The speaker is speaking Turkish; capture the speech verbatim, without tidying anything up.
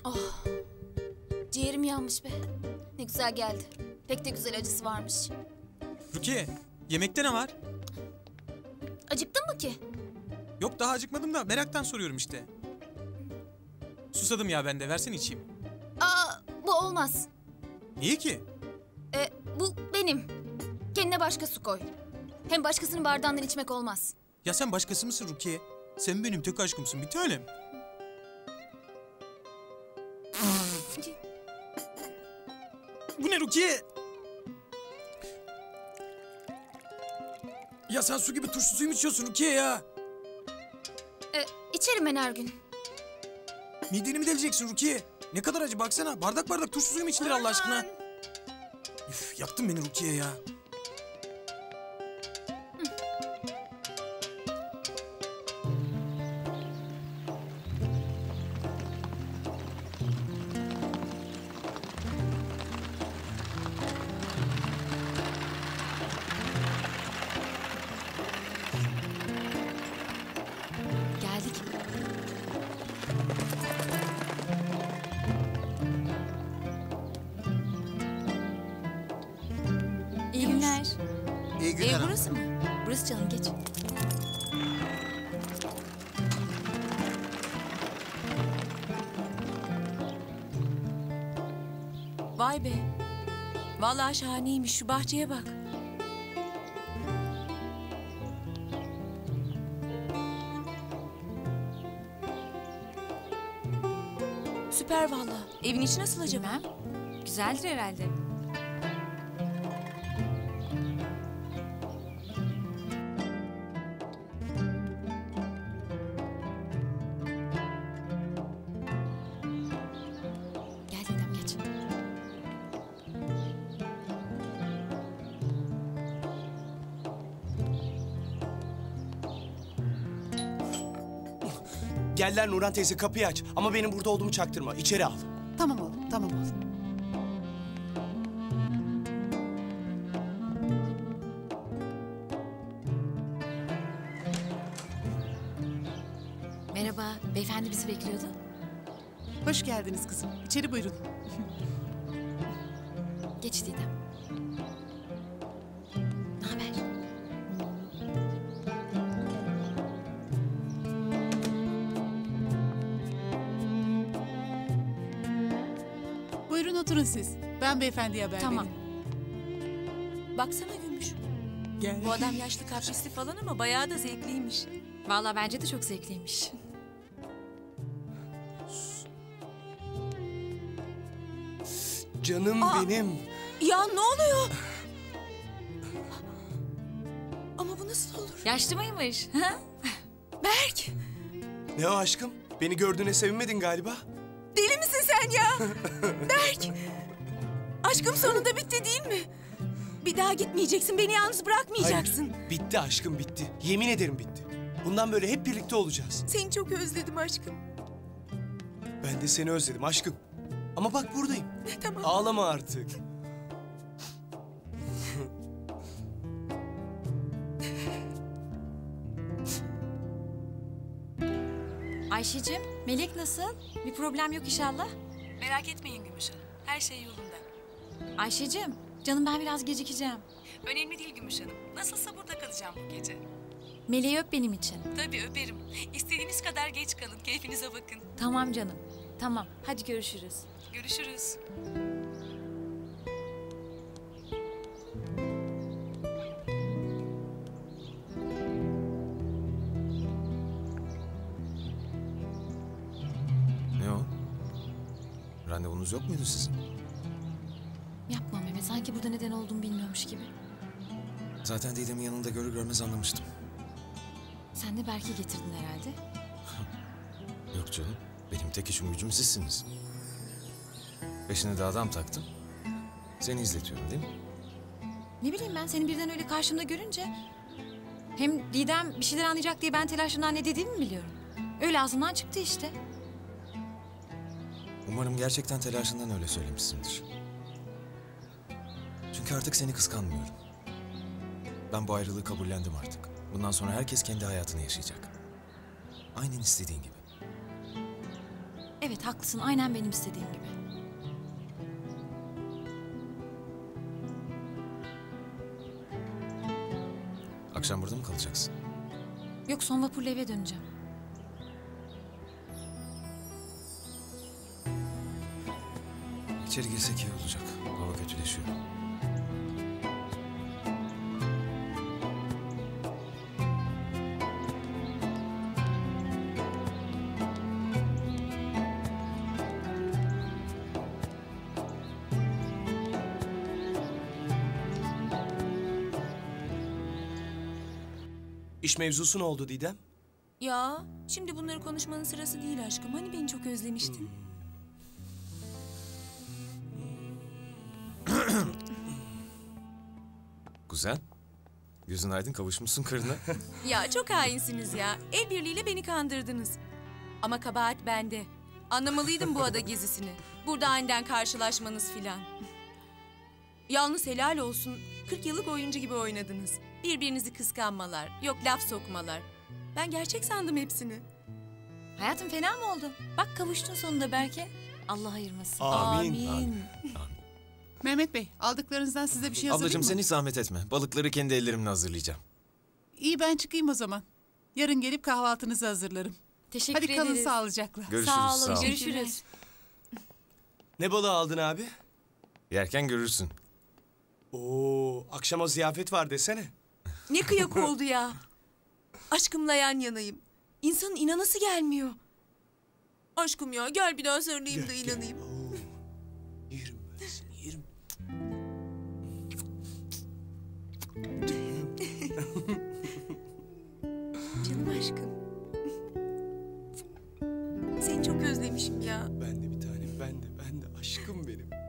Oh, ciğerim yanmış be. Ne güzel geldi. Pek de güzel acısı varmış. Rukiye, yemekte ne var? Acıktın mı ki? Yok, daha acıkmadım da meraktan soruyorum işte. Susadım ya ben de, versene içeyim. Aa, bu olmaz. Niye ki? E, bu benim. Kendine başka su koy. Hem başkasının bardağından içmek olmaz. Ya sen başkası mısın Rukiye? Sen benim tek aşkımsın, bir tanem. Bu ne Rukiye? Ya sen su gibi turşu suyu mu içiyorsun Rukiye ya? E, içerim ben her gün. Mideni mi deleceksin Rukiye? Ne kadar acı baksana. Bardak bardak turşu suyu mu içilir Allah aşkına? Üf, yaktın beni Rukiye ya. Geldik. İyi günler. İyi günler. Ev burası mı? Burası canım, geç. Vay be. Vallahi şahaneymiş, şu bahçeye bak. Süper vallahi. Evin içi nasıl acaba? Bilmem. Güzeldir herhalde. Gel Didem, geç. Gel lan Nurhan teyze, kapıyı aç. Ama benim burada olduğumu çaktırma. İçeri al. Tamam oğlum, tamam oğlum. Merhaba, beyefendi bizi bekliyordu. Hoş geldiniz kızım. İçeri buyurun. Geç Didem. Ne haber? Buyurun oturun siz. Ben beyefendiye haber Tamam. vereyim. Baksana Gümüş. Gel. Bu adam yaşlı kaprisli falan ama bayağı da zevkliymiş. Vallahi bence de çok zevkliymiş. Canım Aa! benim. Ya ne oluyor? Ama bu nasıl olur? Yaşlı mıymış? Ha? Berk, Ne o aşkım? Beni gördüğüne sevinmedin galiba. deli misin sen ya? Berk, aşkım sonunda bitti değil mi? Bir daha gitmeyeceksin, beni yalnız bırakmayacaksın. Hayır, bitti aşkım, bitti. Yemin ederim bitti. Bundan böyle hep birlikte olacağız. Seni çok özledim aşkım. Ben de seni özledim aşkım. Ama bak buradayım. Tamam. Ağlama artık. Ayşe'cim, Melek nasıl? Bir problem yok inşallah. Merak etmeyin Gümüş Hanım, her şey yolunda. Ayşe'cim, canım ben biraz gecikeceğim. Önemli değil Gümüş Hanım, nasılsa burada kalacağım bu gece. Meleği öp benim için. Tabii öperim. İstediğiniz kadar geç kalın, keyfinize bakın. Tamam canım. Tamam, hadi görüşürüz. Görüşürüz. Ne o? Randevunuz yok muydu sizin? Yapma Mehmet, sanki burada neden olduğumu bilmiyormuş gibi. Zaten Didem'in yanında görür görmez anlamıştım. Sen de Berk'i getirdin herhalde. Yok canım, benim tek işim gücüm sizsiniz. Peşine de adam taktım. Seni izletiyorum değil mi? Ne bileyim ben seni birden öyle karşımda görünce... Hem Didem bir şeyler anlayacak diye ben telaşımdan ne dediğimi biliyorum. Öyle ağzımdan çıktı işte. Umarım gerçekten telaşından öyle söylemişsindir. Çünkü artık seni kıskanmıyorum. Ben bu ayrılığı kabullendim artık. Bundan sonra herkes kendi hayatını yaşayacak. Aynen istediğin gibi. Evet haklısın, aynen benim istediğim gibi. Akşam burada mı kalacaksın? Yok, son vapurla eve döneceğim. İçeri girsek iyi olacak. Hava kötüleşiyor. İş mevzusu ne oldu Didem? Ya şimdi bunları konuşmanın sırası değil aşkım. Hani beni çok özlemiştin. Kuzen, gözün aydın, kavuşmuşsun karına. Ya çok hainsiniz ya. El birliğiyle beni kandırdınız. Ama kabahat bende. Anlamalıydım bu ada gezisini. Burada aniden karşılaşmanız filan. Yalnız helal olsun. kırk yıllık oyuncu gibi oynadınız. Birbirinizi kıskanmalar, yok laf sokmalar. Ben gerçek sandım hepsini. Hayatım fena mı oldu? Bak kavuştun sonunda belki. Allah ayırmasın. Amin. Amin. Mehmet Bey, aldıklarınızdan size bir şey hazırlayayım Ablacığım mı? sen hiç zahmet etme. Balıkları kendi ellerimle hazırlayacağım. İyi, ben çıkayım o zaman. Yarın gelip kahvaltınızı hazırlarım. Teşekkür Hadi ederiz. kalın sağlıcakla. Görüşürüz. Sağ olun, ol. görüşürüz. Ne balığı aldın abi? Yerken görürsün. Oo, akşama ziyafet var desene. Ne kıyak oldu ya. Aşkımla yan yanayım. İnsanın inanası gelmiyor. Aşkım ya gel bir daha sarılayım da inanayım. Oo, yerim ben seni, yerim. Canım aşkım. Seni çok özlemişim ya. Ben de bir tanem, ben de, ben de aşkım benim.